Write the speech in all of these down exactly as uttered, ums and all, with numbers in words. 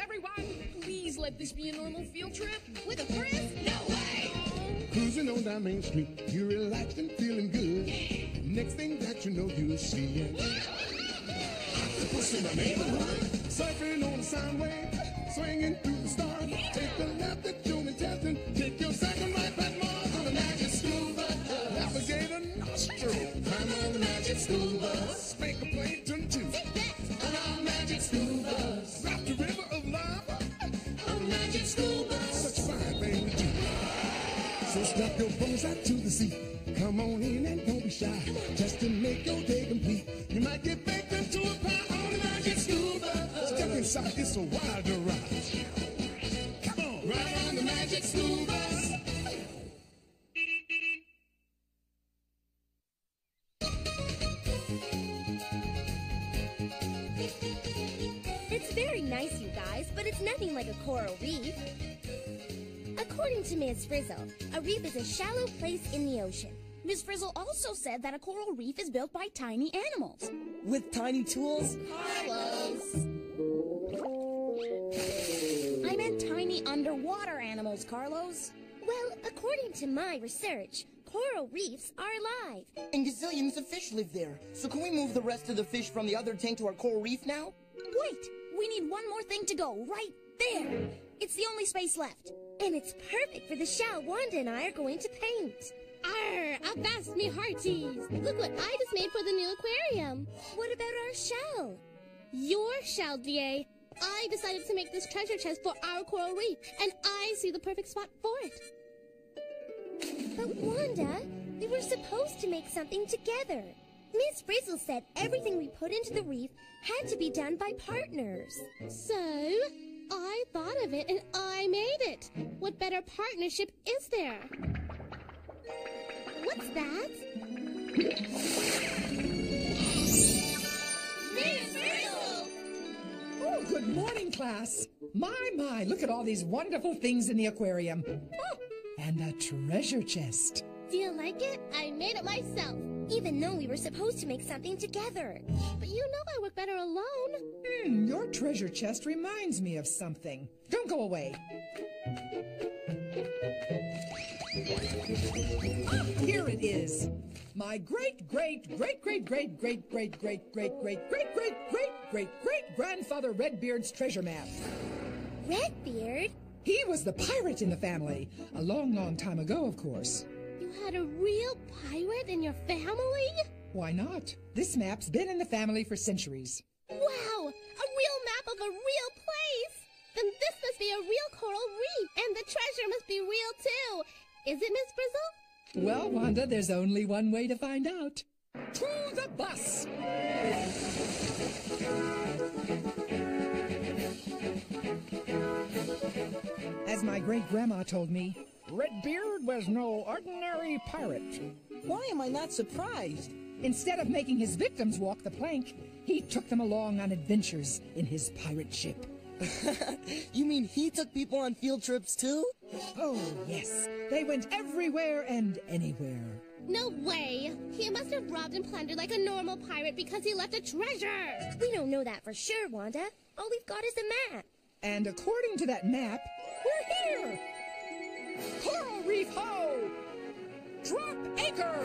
everyone! Please let this be a normal field trip. With a friend? No way! Cruising on down Main Street, you're relaxed and feeling good. Yeah. Next thing that you know, you'll see an octopus in the neighborhood. Surfing on the sound wave, swinging through the stars. Yeah. Take a left at June and Testing. Take your second right back Mars on the Magic School Bus. Navigator nostril, climb on the Magic School Bus. Spank a plankton too. On our Magic School Bus. Drop the river of lava on the Magic School Bus. Such a fine thing to do. So strap your bones out to the seat. Come on in and don't be shy. Just to make your day complete. You might get baked into a pie on the Magic School Bus. Step inside, it's a wilder ride. Come on, ride on the Magic School Bus. It's very nice, you guys, but it's nothing like a coral reef. According to Miz Frizzle, a reef is a shallow place in the ocean. Miz Frizzle also said that a coral reef is built by tiny animals. With tiny tools? Carlos! I meant tiny underwater animals, Carlos. Well, according to my research, coral reefs are alive. And gazillions of fish live there. So can we move the rest of the fish from the other tank to our coral reef now? Wait! We need one more thing to go, right there! It's the only space left. And it's perfect for the shell Wanda and I are going to paint. Arr, avast me hearties! Look what I just made for the new aquarium. What about our shell? Your shell, D A. I decided to make this treasure chest for our coral reef, and I see the perfect spot for it. But Wanda, we were supposed to make something together. Miss Frizzle said everything we put into the reef had to be done by partners. So, I thought of it and I made it. What better partnership is there? What's that? Miss Frizzle! Oh, good morning, class. My, my, look at all these wonderful things in the aquarium. Oh, and a treasure chest. Do you like it? I made it myself. Even though we were supposed to make something together. But you know I work better alone. Hmm, your treasure chest reminds me of something. Don't go away. Ah, here it is. My great, great, great, great, great, great, great, great, great, great, great, great, great, great, great grandfather Redbeard's treasure map. Redbeard? He was the pirate in the family. A long, long time ago, of course. You had a real pirate in your family? Why not? This map's been in the family for centuries. Wow! A real map of a real place! Then this must be a real coral reef, and the treasure must be real too. Is it, Miss Frizzle? Well, Wanda, there's only one way to find out. To the bus! As my great-grandma told me, Redbeard was no ordinary pirate. Why am I not surprised? Instead of making his victims walk the plank, he took them along on adventures in his pirate ship. You mean he took people on field trips too? Oh, yes. They went everywhere and anywhere. No way! He must have robbed and plundered like a normal pirate because he left a treasure! We don't know that for sure, Wanda. All we've got is a map. And according to that map, we're here! Coral Reef Ho! Drop anchor!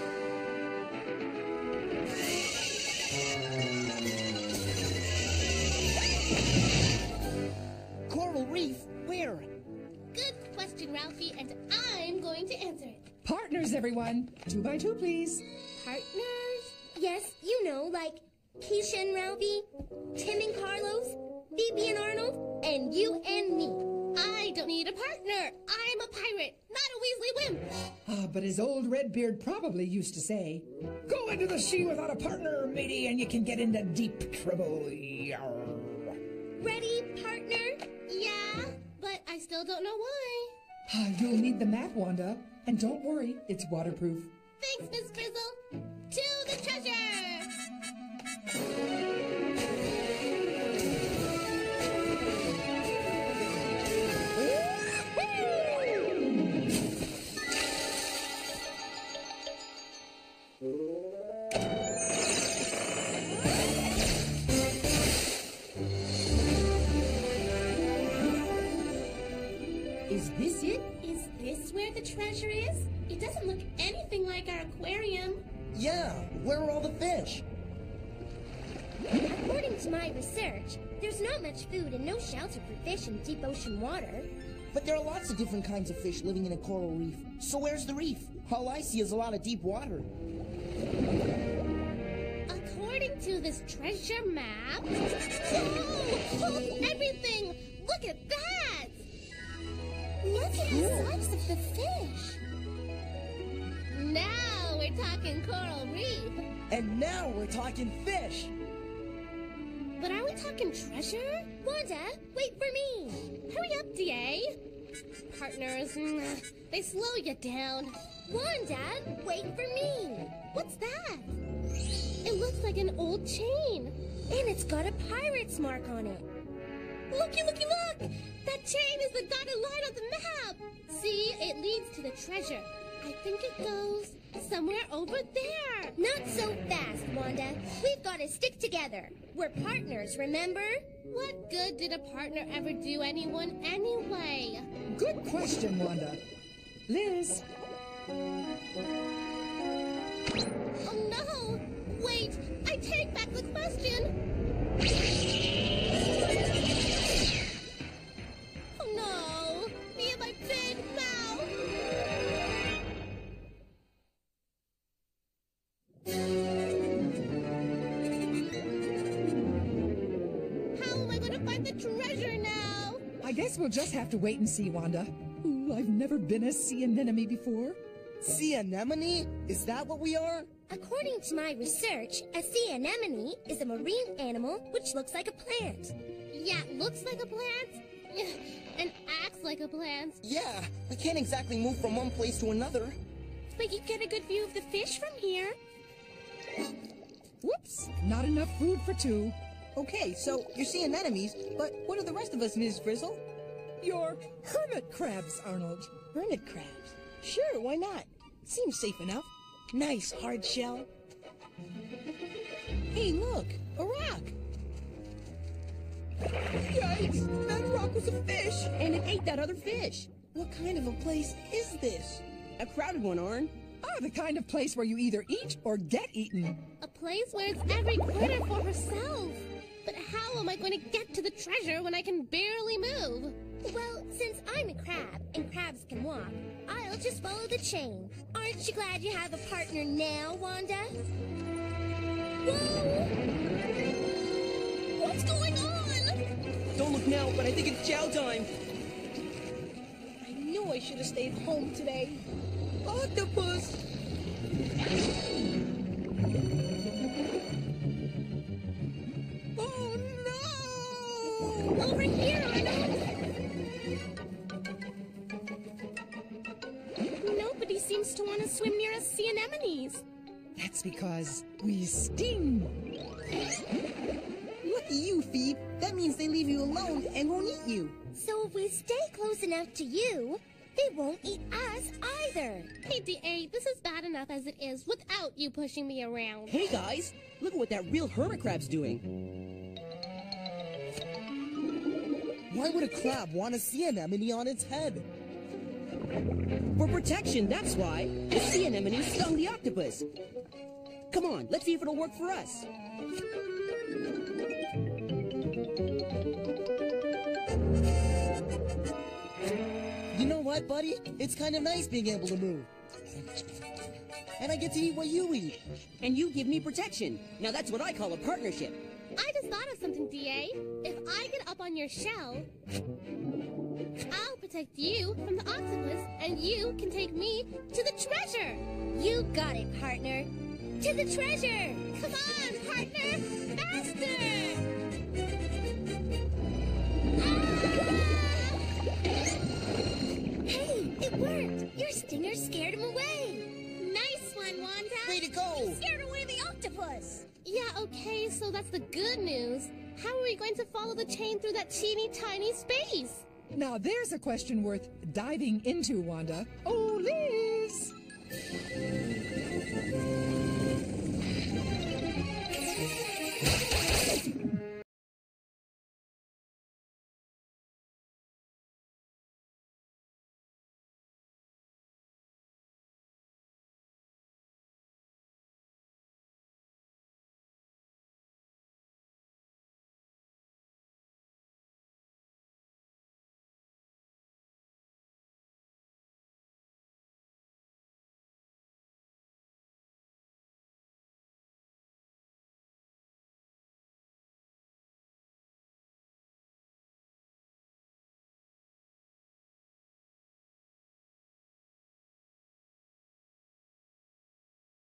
Coral Reef? Where? Good question, Ralphie, and I'm going to answer it. Partners, everyone. Two by two, please. Partners? Yes, you know, like Keisha and Ralphie, Tim and Carlos, Phoebe and Arnold, and you and me. I don't need a partner. I'm a pirate, not a Weasley wimp. Ah, but as old Redbeard probably used to say, go into the sea without a partner, matey, and you can get into deep trouble. Yarr. Ready, partner? Yeah, but I still don't know why. Ah, you'll need the map, Wanda. And don't worry, it's waterproof. Thanks, Miss Frizzle. To the treasure! Is this it? Is this where the treasure is? It doesn't look anything like our aquarium. Yeah, where are all the fish? According to my research, there's not much food and no shelter for fish in deep ocean water. But there are lots of different kinds of fish living in a coral reef. So where's the reef? All I see is a lot of deep water. According to this treasure map... Oh, oh, everything! Look at that! Look at the size of the fish. Now we're talking coral reef. And now we're talking fish. But are we talking treasure? Wanda, wait for me. Hurry up, D A. Partners, mm, they slow you down. Wanda, wait for me. What's that? It looks like an old chain. And it's got a pirate's mark on it. Looky, looky, look! That chain is the dotted line on the map! See, it leads to the treasure. I think it goes somewhere over there. Not so fast, Wanda. We've got to stick together. We're partners, remember? What good did a partner ever do anyone anyway? Good question, Wanda. Liz. Oh no! Wait, I take back the question. Oh no! Me and my big mouth! How am I gonna find the treasure now? I guess we'll just have to wait and see, Wanda. Ooh, I've never been a sea anemone before. Sea anemone? Is that what we are? According to my research, a sea anemone is a marine animal which looks like a plant. Yeah, looks like a plant and acts like a plant. Yeah, I can't exactly move from one place to another. But you get a good view of the fish from here. Whoops, not enough food for two. Okay, so you're sea anemones, but what are the rest of us, Missus Frizzle? You're hermit crabs, Arnold. Hermit crabs? Sure, why not? Seems safe enough. Nice hard shell. Hey, look, a rock. Yikes, that rock was a fish. And it ate that other fish. What kind of a place is this? A crowded one, Arn. Ah, the kind of place where you either eat or get eaten. A place where it's every critter for herself. But how am I going to get to the treasure when I can barely move? Well, since I'm a crab and crabs can walk, I'll just follow the chain. Aren't you glad you have a partner now, Wanda? Whoa! What's going on? Don't look now, but I think it's chow time. I knew I should have stayed home today. Octopus! Oh, no! Over here, Arnold! Nobody seems to want to swim near us sea anemones. That's because we sting. Lucky you, Phoebe. That means they leave you alone and won't eat you. So if we stay close enough to you, they won't eat us either. Hey, D A, this is bad enough as it is without you pushing me around. Hey, guys, look at what that real hermit crab's doing. Why would a crab want a sea anemone on its head? For protection, that's why. The sea anemone stung the octopus. Come on, let's see if it'll work for us. You know what, buddy? It's kind of nice being able to move. And I get to eat what you eat. And you give me protection. Now that's what I call a partnership. I just thought of something, D A. If I get up on your shell, I'll protect you from the octopus, and you can take me to the treasure. You got it, partner. To the treasure! Come on, partner! Faster! Hey, it worked! Your stinger scared him away! Nice one, Wanda! Way to go! Scared away the octopus! Yeah, okay, so that's the good news. How are we going to follow the chain through that teeny tiny space? Now there's a question worth diving into, Wanda. Oh, Liz!